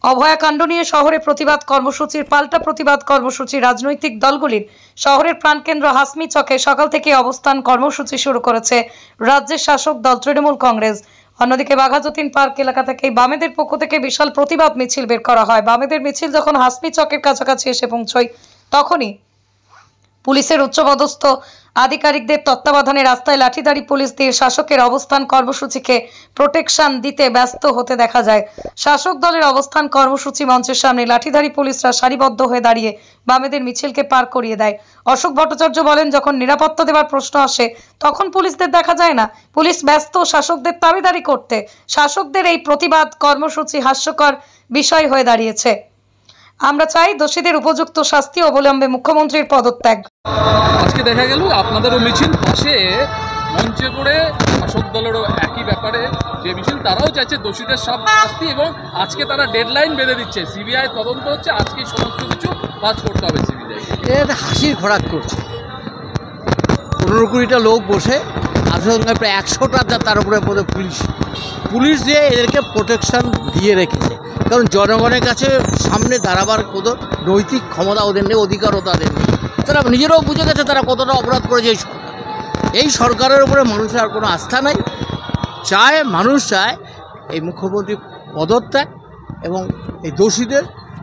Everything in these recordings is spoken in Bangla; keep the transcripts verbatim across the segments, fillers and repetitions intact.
অভয়াকাণ্ড নিয়ে শহরে প্রতিবাদ কর্মসূচির পাল্টা প্রতিবাদ কর্মসূচি। রাজনৈতিক দলগুলির শহরের প্রাণকেন্দ্র হাসমি চকে সকাল থেকে অবস্থান কর্মসূচি শুরু করেছে রাজ্যের শাসক দল তৃণমূল কংগ্রেস। অন্যদিকে বাঘাযতীন পার্ক এলাকা থেকে বামেদের পক্ষ থেকে বিশাল প্রতিবাদ মিছিল বের করা হয়। বামেদের মিছিল যখন হাসমি চকের কাছাকাছি এসে পৌঁছয় তখনই পুলিশের উচ্চপদস্থ আধিকারিকদের তত্ত্বাবধানে রাস্তায় লাঠিধারী পুলিশ দিয়ে শাসকের অবস্থান কর্মসূচিকে প্রোটেকশন দিতে ব্যস্ত হতে দেখা যায়। শাসক দলের অবস্থান কর্মসূচি মঞ্চের সামনে লাঠিধারী পুলিশরা সারিবদ্ধ হয়ে দাঁড়িয়ে বামেদের মিছিলকে পার করিয়ে দেয়। অশোক ভট্টাচার্য বলেন, যখন নিরাপত্তা দেওয়ার প্রশ্ন আসে তখন পুলিশদের দেখা যায় না, পুলিশ ব্যস্ত শাসকদের দাবিদারি করতে। শাসকদের এই প্রতিবাদ কর্মসূচি হাস্যকর বিষয় হয়ে দাঁড়িয়েছে। আমরা চাই দোষীদের উপযুক্ত শাস্তি, অবলম্বে মুখ্যমন্ত্রীর পদত্যাগ। আজকে দেখা গেল আপনাদেরও মিছিল, পাশে মঞ্চে করে শাসক দলেরও একই ব্যাপারে যে মিছিল, তারাও চাইছে দোষীদের সব শাস্তি এবং আজকে তারা ডেডলাইন বেঁধে দিচ্ছে। সিবিআই তদন্ত হচ্ছে, আজকে সমস্ত কিছু কাজ করতে হবে সিবিআই। এর হাসির খোরাক করছে। পনেরো কুড়িটা লোক বসে আসলে প্রায় একশোটা তার উপরে পুলিশ পুলিশ দিয়ে এদেরকে প্রোটেকশন দিয়ে রেখেছে, কারণ জনগণের কাছে সামনে দাঁড়াবার কোনো নৈতিক ক্ষমতা ওদের নেই, অধিকারও তাদের নেই। তারা নিজেরাও বুঝে গেছে তারা কতটা অপরাধ করেছে এই সরকার। এই সরকারের উপরে মানুষের আর কোনো আস্থা নাই। চায় মানুষ চায় এই মুখ্যমন্ত্রী পদত্যাগ এবং এই দোষীদের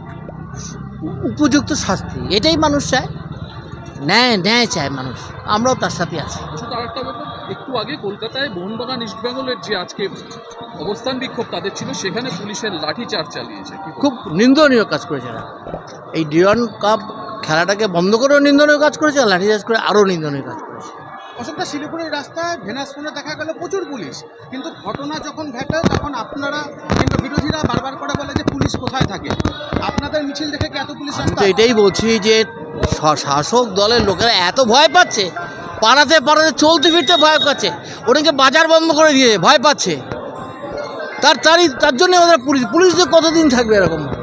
উপযুক্ত শাস্তি, এটাই মানুষ চায়। ন্যায় ন্যায় চায় মানুষ, আমরাও তার সাথে আছি। আরেকটা ব্যাপার, একটু আগে কলকাতায় মোহনবাগান ইস্ট বেঙ্গলের যে আজকে অবস্থান বিক্ষোভ তাদের ছিল, সেখানে পুলিশের লাঠিচার্জ চালিয়েছে। খুব নিন্দনীয় কাজ করেছে না, এই ডিওয়ান কাপ খেলাটাকে বন্ধ করেও নিন্দনীয় কাজ করেছে, আর লাঠিচার্জ করে আরও নিন্দনীয় কাজ করেছে। অশোকটা শিলিগুড়ির রাস্তায় ভেনাসপুরে দেখা গেল প্রচুর পুলিশ, কিন্তু ঘটনা যখন ঘটে তখন আপনারা কিন্তু বিরোধীরা বারবার করে বলে যে পুলিশ কোথায় থাকে। আপনাদের মিছিল দেখে কি এত পুলিশ? তো এটাই বলছি যে শাসক দলের লোকেরা এত ভয় পাচ্ছে, পাড়াতে পাড়াতে চলতে ফিরতে ভয় পাচ্ছে, ওনাকে বাজার বন্ধ করে দিয়েছে, ভয় পাচ্ছে। তার তারই তার জন্য ওদের পুলিশ পুলিশ যে কতদিন থাকবে এরকম।